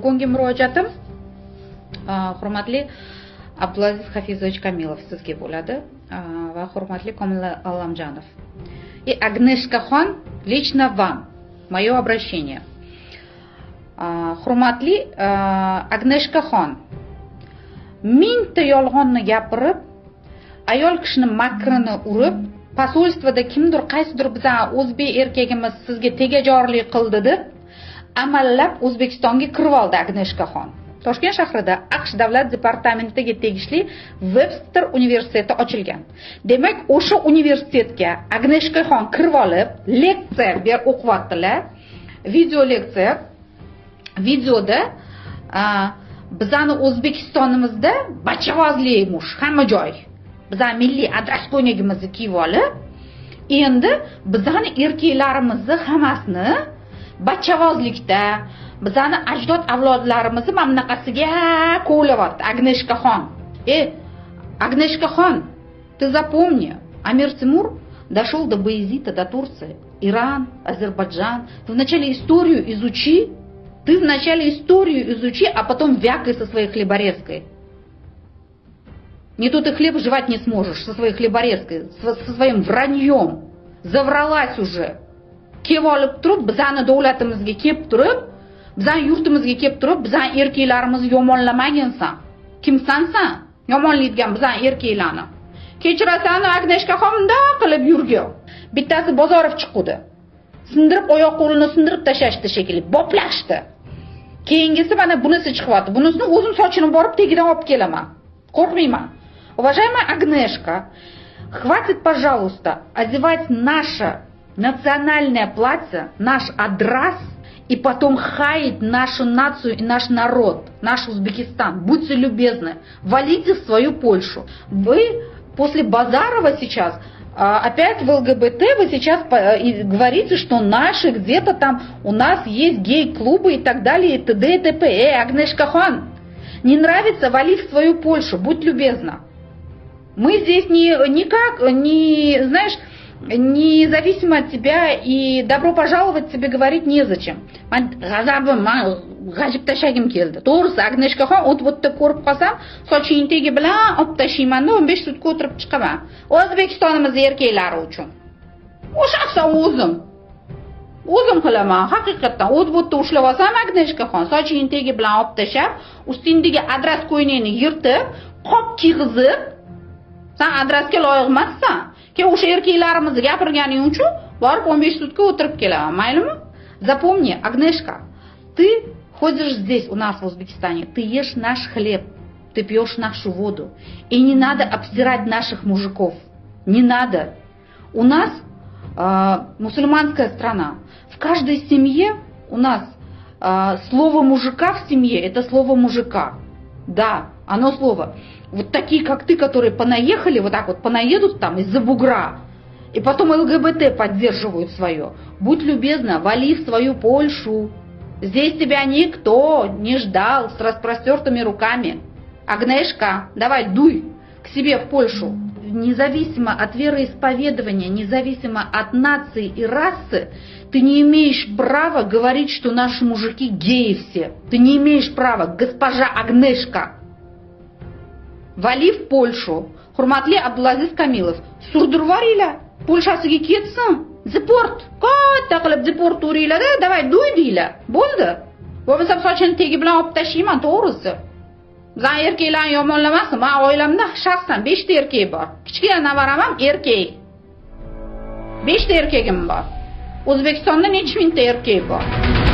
bugungi murojaatim hurmatli Abdulaziz Hafizovich Kamilov sizga bo'ladi va hurmatli Komil Allamjanov. И Agneshkaxon, лично вам мое обращение. Hurmatli Agneshkaxon, mingta yolg'onni gapirib, ayol kishini makrini urib, posolstvada kimdir qaysidir bizning o'zbek erkagimiz sizga tegajorlik qildi deb amallab O'zbekistonga kirib oldi Agneshkaxon. Toshkent shahrida AQSh davlat departamentiga tegishli Webster universiteti ochilgan. Demak, o'sha universitetga Agneshkaxon kirib olib, leksiya ber o'qiyotdilar. Video leksiya. Videoda bizani O'zbekistonimizda bachavozlikmish hamma joy. Bizning milliy adreskoynigimizni kiyib olib, endi bizani erkaklarimizni hammasini bachavozlikda bizani ajdod avlodlarimizni mamnaqasiga qo'ylayapti Agneshkaxon. Agneshkaxon, ты запомни, Амир Тимур дошел до Баязита, до Турции, Иран, Азербайджан. Ты вначале историю изучи, а потом вякай со своей хлеборезкой. Не то ты хлеб жевать не сможешь со своей хлеборезкой, со своим враньем. Завралась уже. Kelib olib turib, bizani davlatimizga kelib turib, bizani yurtimizga kelib turib, bizani erkaklarimizni yomonlamaginsan. Kimsan sen? Yomonlaydigan bizani erkaklarni. Kechirasan, Agneshkaxon bunday qilib yurgan. Bittasi Bozorov chiqdi. Sindirib oyoq qo'lini sindirib tashashdi shekilli, boplashdi. Keyingisi mana bunisi chiqyapti. Bunisini o'zim sochini borib tegidan olib kelaman. Qo'rqmayman. Уважаемая Агнешка, хватит, пожалуйста, одевать наше национальное платье, наш адрас, и потом хаять нашу нацию и наш народ, наш Узбекистан. Будьте любезны, валите в свою Польшу. Вы после Базарова сейчас, опять в ЛГБТ, вы сейчас говорите, что наши где-то там, у нас есть гей-клубы и так далее, и т.д. и т.п. Агнешкахон, не нравится, вали в свою Польшу, будь любезна. Мы здесь независимо от тебя, и добро пожаловать тебе говорить незачем. G'ajib tashagim keldi. To'g'risi, Agneshkaxon o'tda ko'rib qolsam, soching tegi bilan olib tashlayman-da, 15 sutka o'tirib chiqaman. O'zbekistonimiz erkaklari uchun. O'sha o'zim qilaman, haqiqatan. O'tda ushlab olsam, Agneshkaxon, soching tegi bilan olib tashab, ustingdagi adras ko'yningni yirtib, qop kiyg'izib, sen adresga loyiq emassan. O'sha erkaklarimizni gapirganing uchun borib 15 sutka o'tirib kelaman, maylimi? Запомни, Агнешка, ты ходишь здесь у нас в Узбекистане, ты ешь наш хлеб, ты пьешь нашу воду. И не надо обсирать наших мужиков. Не надо. У нас мусульманская страна. В каждой семье у нас слово мужика в семье, это слово мужика. Да, оно слово. Вот такие, как ты, которые понаехали, вот так вот понаедут там из-за бугра, и потом ЛГБТ поддерживают свое. Будь любезна, вали в свою Польшу. Здесь тебя никто не ждал с распростертыми руками. Агнешка, давай, дуй к себе в Польшу. Независимо от вероисповедания, независимо от нации и расы, ты не имеешь права говорить, что наши мужики геи все. Ты не имеешь права, госпожа Агнешка. Вали в Польшу. Hurmatli Abdulaziz Kamilov, surdirvoringlar. Polshasiga ketsin. Deport. Katta qilib deport uringlar-da, davay duy deylar. Bo'ldi. Bo'lmasa sochini tegi bilan olib tashlayman, to'g'risi. Bizning erkaklarni yomonlamasin. Men oilamda shaxsan 5 ta erkak bor. Kichkina navaram ham erkak. 5 ta erkagim bor. O'zbekistonda necha mingta erkak bor?